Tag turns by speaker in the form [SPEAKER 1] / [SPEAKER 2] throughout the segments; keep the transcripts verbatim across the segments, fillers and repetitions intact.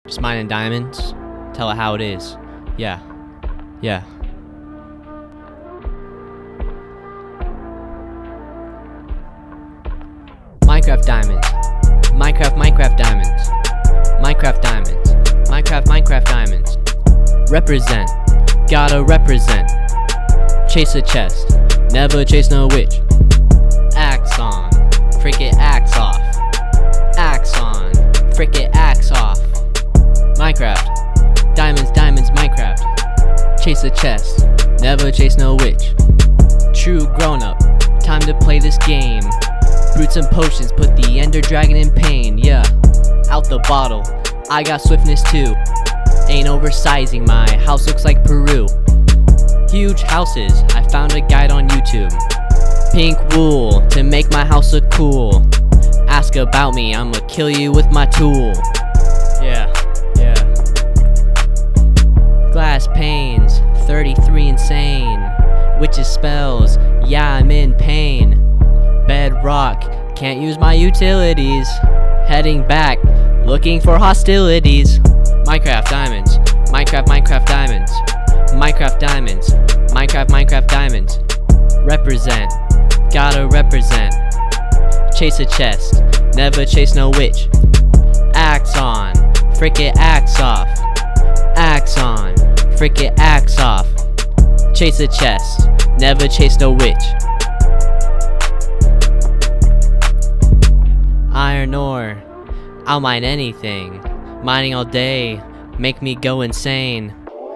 [SPEAKER 1] Just mining diamonds. Tell it how it is. Yeah. Yeah. Minecraft diamonds. Minecraft Minecraft diamonds. Minecraft diamonds. Minecraft Minecraft diamonds. Represent. Gotta represent. Chase a chest. Never chase no witch. Axe on. Frick it, axe off. Axe on. Frick it, axe off. Minecraft. Diamonds, diamonds, Minecraft. Chase a chest. Never chase no witch. True grown up. Time to play this game. Brutes and potions put the ender dragon in pain. Yeah. Out the bottle. I got swiftness too. Ain't oversizing, my house looks like Peru. Huge houses, I found a guide on YouTube. Pink wool, to make my house look cool. Ask about me, I'ma kill you with my tool. Yeah, yeah. Glass panes, thirty-three insane. Witches spells, yeah I'm in pain. Bedrock, can't use my utilities. Heading back, looking for hostilities. Minecraft diamonds, Minecraft Minecraft diamonds. Minecraft diamonds, Minecraft Minecraft diamonds. Represent, gotta represent. Chase a chest, never chase no witch. Axe on, frick it, axe off. Axe on, frick it, axe off. Chase a chest, never chase no witch. Iron ore, I'll mine anything. Mining all day, make me go insane.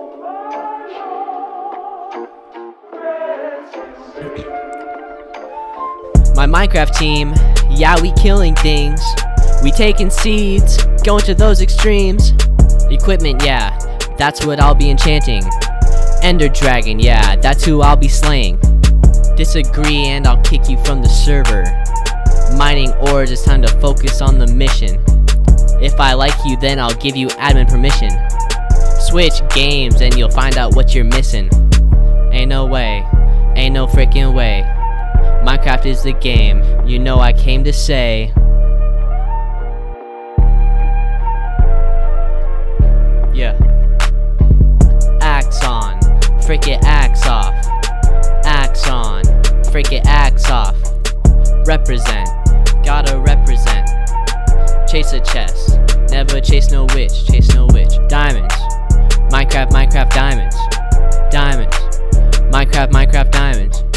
[SPEAKER 1] My Minecraft team, yeah we killing things. We taking seeds, going to those extremes. Equipment, yeah, that's what I'll be enchanting. Ender dragon, yeah, that's who I'll be slaying. Disagree and I'll kick you from the server. Mining ores, it's time to focus on the mission. If I like you, then I'll give you admin permission. Switch games and you'll find out what you're missing. Ain't no way, ain't no freaking way. Minecraft is the game, you know I came to say. Yeah. Axe on, frick it, axe off. Axe on, frick it, axe off. Represent, gotta represent. Chase a chest, never chase no witch, chase no witch. Diamonds, Minecraft Minecraft diamonds. Diamonds, Minecraft Minecraft diamonds.